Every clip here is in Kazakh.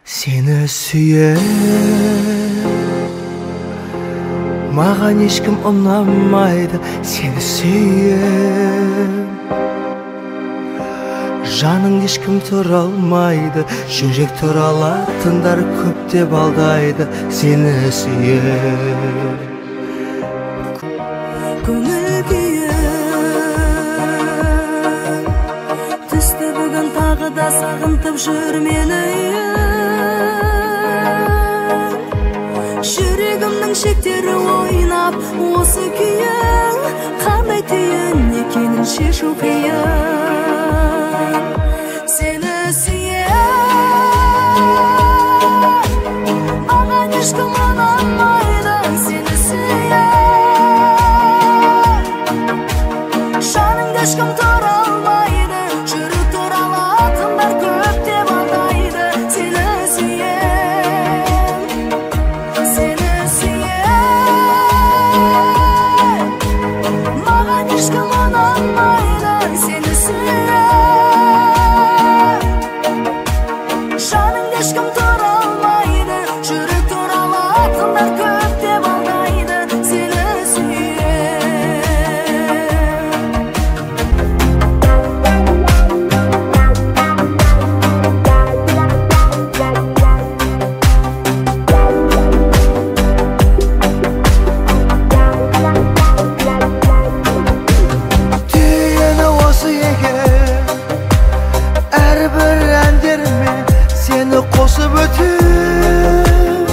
Seni sүйем, маған ешкім ұнамайды. Seni sүйем, жаның ешкім тұра алмайды. Жүрек тұралатындар көп деп алдайды. Seni sүйем, көңіл күйім түсті бүгін тағы да сағынтып жүр мені. Жүрегімнің шектері ойнап, осы күйің қандай түйін екенін шешу қиын. Сені сүйем, маған ешкім ұнамайды. Сені сүйем, жаныңды ешкім тұра алмайды. Жүрек тұралатындар көп деп алдайды. Сені ешкім ұнамайды. Сені сүйем, жаныңды ешкім тұра алмайды. Жүрек тұралатындар көп деп алдайды. Сені қосып өтіп,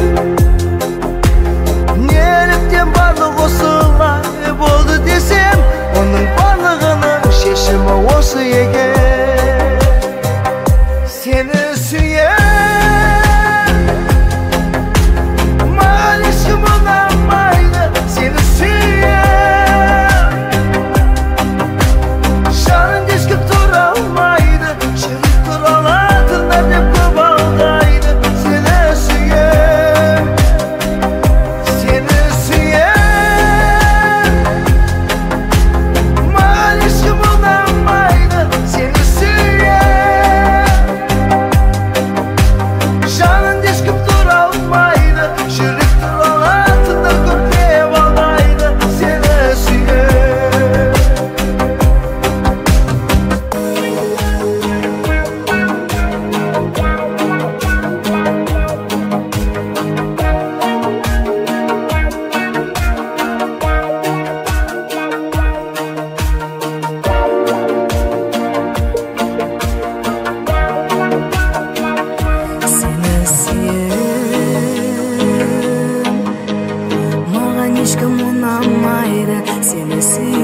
неліктен барлық осылай болды десем, оның барлығының шешімі осы егер. Сені сүйем, маған ешкім ұнамайды. Сені сүйем, жаныңды ешкім тұра алмайды. Жүрек тұралатындар деп көп алдайды. Seni sүйем, seni sүйем, маған ешкім ұнамайды. Seni sүйем, жаныңды ешкім тұра алмайды. Жүрек тұралатындар көп деп алдайды. Seni sүйем. маған ешкім ұнамайды. Сені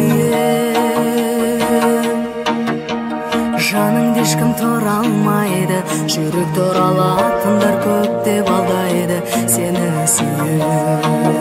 сүйем, жаныңды ешкім тұра алмайды. Жүрек тұралатындар көп деп алдайды. Сені сүйем.